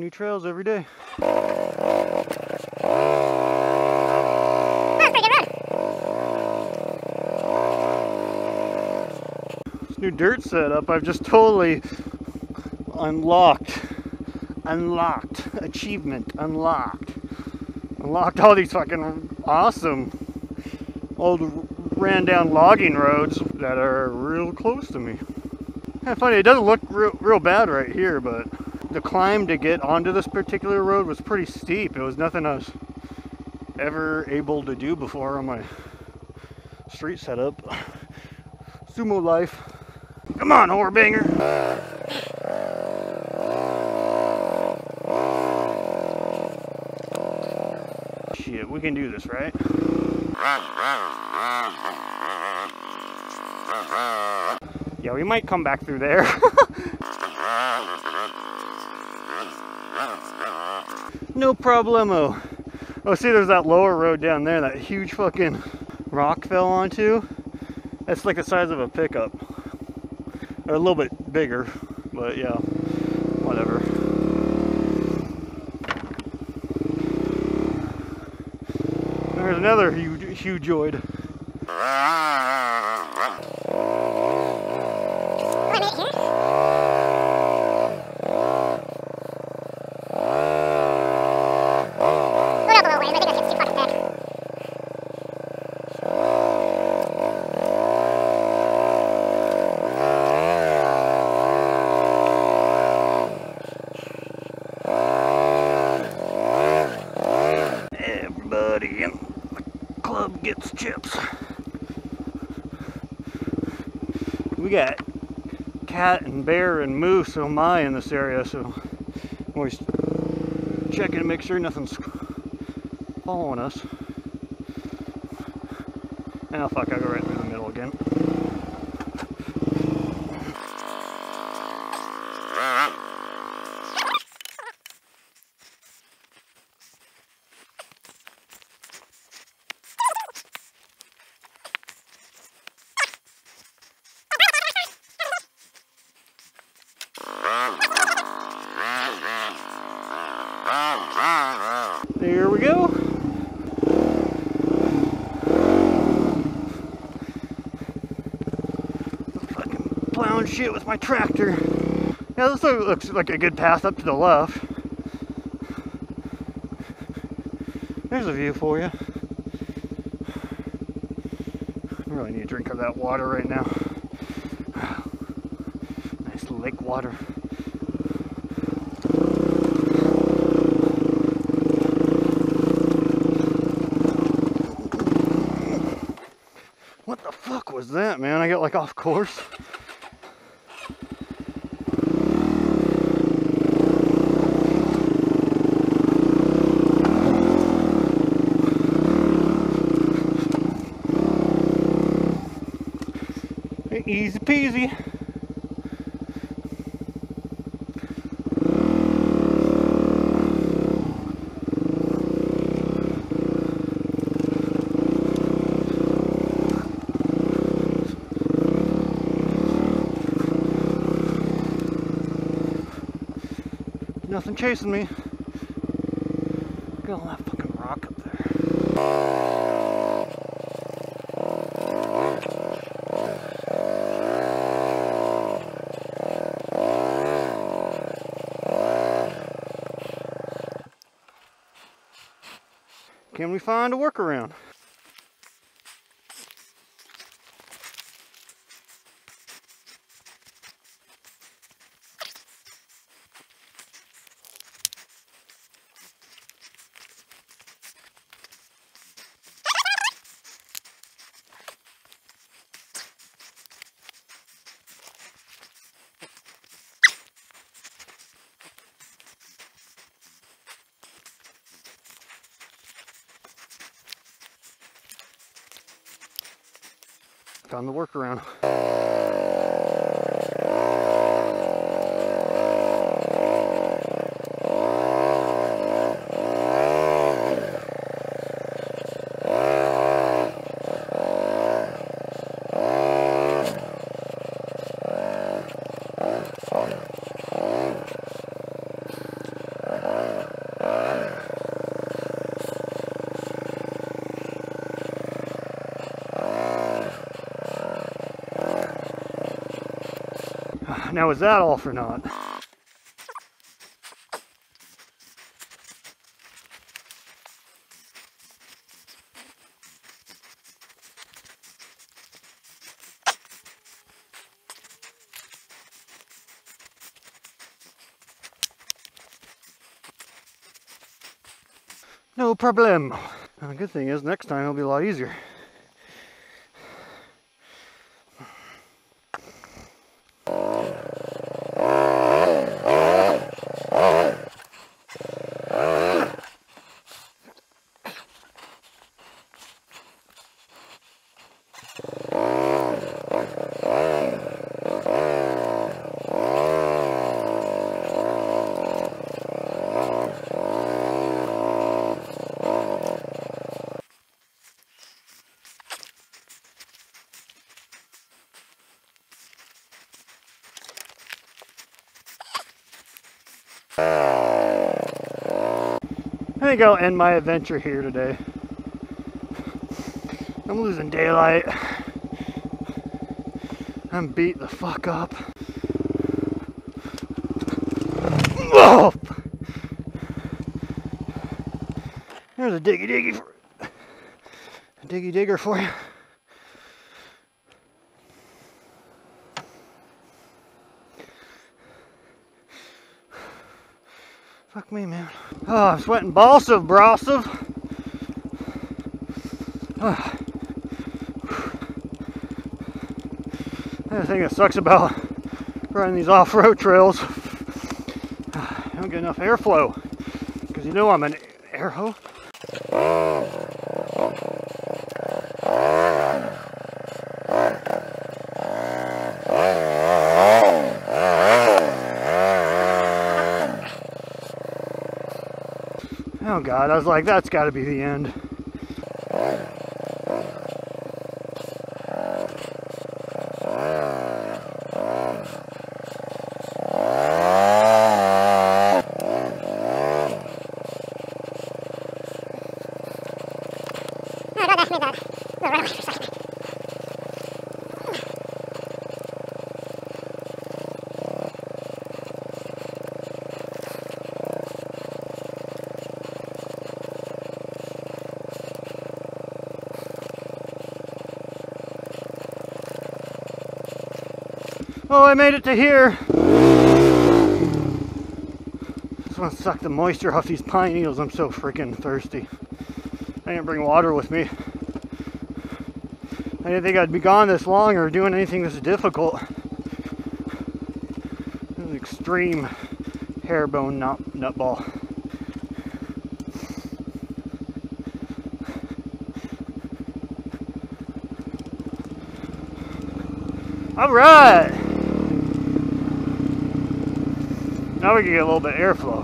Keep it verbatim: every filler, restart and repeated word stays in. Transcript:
new trails every day. This new dirt setup, I've just totally unlocked, unlocked, achievement, unlocked, unlocked all these fucking awesome old ran down logging roads that are real close to me. Kind of funny, it doesn't look real, real bad right here, but the climb to get onto this particular road was pretty steep. It was nothing I was ever able to do before on my street setup. Sumo life. Come on, whorebanger. Shit, we can do this, right? Yeah, we might come back through there. No problemo. Oh, see, there's that lower road down there, that huge fucking rock fell onto. That's like the size of a pickup. Or a little bit bigger, but yeah, whatever. There's another huge, hugeoid. Everybody in the club gets chips. We got cat and bear and moose, oh my, in this area, so I'm always checking to make sure nothing's following us. Oh fuck, I'll go right through the middle again. There we go. Fucking plowing shit with my tractor. Yeah, this looks like a good path up to the left. There's a view for you. I really need a drink of that water right now. Nice lake water. What the fuck was that, man? I got like off course. Easy peasy. Nothing chasing me. Look at all that fucking rock up there. Can we find a workaround? Found the workaround. Now is that all for naught? No problem. The good thing is next time it'll be a lot easier. I think I'll end my adventure here today. I'm losing daylight. I'm beat the fuck up. Whoa! There's a diggy diggy for, a diggy digger for you. Fuck me, man. Oh, I'm sweating balsive, brosive. Oh. The thing that sucks about riding these off-road trails, I don't get enough airflow. Because you know I'm an air hoe. Oh God, I was like, that's got to be the end. Oh, I made it to here. Just want to suck the moisture off these pine needles. I'm so freaking thirsty. I didn't bring water with me. I didn't think I'd be gone this long or doing anything this difficult. This is an extreme hairbone nut nutball. All right. Now we can get a little bit of airflow.